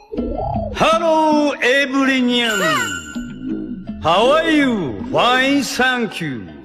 Hello, everyone. How are you? Fine, thank you.